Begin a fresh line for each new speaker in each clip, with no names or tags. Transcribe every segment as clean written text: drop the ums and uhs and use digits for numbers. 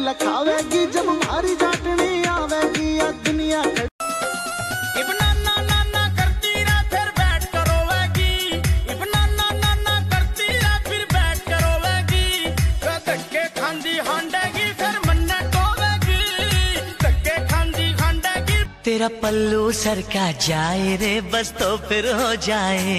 लखावेगी जब मारी जाटनी आवेगी या दुनिया
नाना नाना करती रहा फिर बैठ करोगी, नाना नाना करती रहा फिर बैठ करोगी, धक्के खांदी हांडेगी फिर मन्ने टोवेगी, धक्के खांदी हांडेगी।
तेरा पल्लू सर का जाए रे बस तो फिर हो जाए,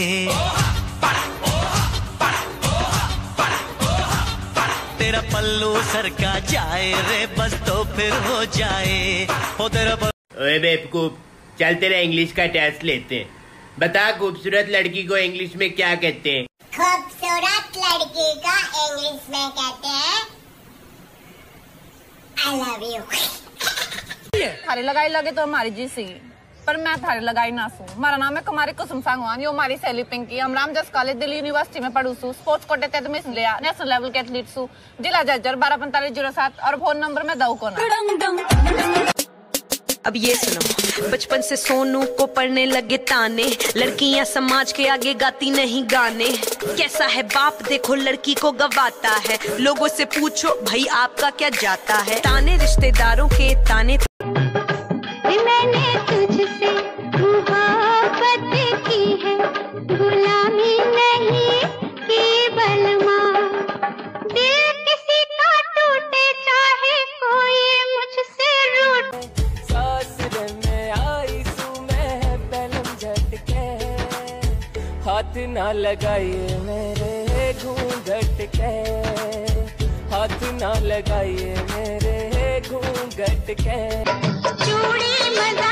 तेरा पल्लू सर का जाए रे बस तो फिर हो जाए। हो तेरा
ओए बेवकूफ, चल तेरा इंग्लिश का टेस्ट लेते हैं। बता खूबसूरत लड़की को इंग्लिश में क्या कहते हैं?
खूबसूरत लड़की का इंग्लिश में कहते हैं आई लव यू।
थारी लगाई लगे तो हमारी जी सी, पर मैं थारी लगाई ना सू। हमारा नाम है कुमारी कुसुम सांगवान, यो हमारी सहेली पिंकी। हम रामजस कॉलेज दिल्ली यूनिवर्सिटी में पढ़ू सू। स्पोर्ट्स कोटे तहत एडमिशन लिया, नेशनल लेवल के एथलीट सू। जिला जज्जर 124507 और फोन नंबर में दऊ को ना।
अब ये सुनो, बचपन से सोनू को पढ़ने लगे ताने, लड़कियां समाज के आगे गाती नहीं गाने। कैसा है बाप देखो लड़की को गवाता है, लोगों से पूछो भाई आपका क्या जाता है। ताने रिश्तेदारों के ताने।
मैंने तुझसे मुहब्बत की है, गुलामी नहीं की बलमा। दिल किसी का टूटे चाहे कोई मुझसे रूठ।
सासरे में आई सू मैं पलम झटके, हाथ ना लगाइए मेरे घूंघट के, हाथ ना लगाइए मेरे घूंघट के।
चूड़ी मजा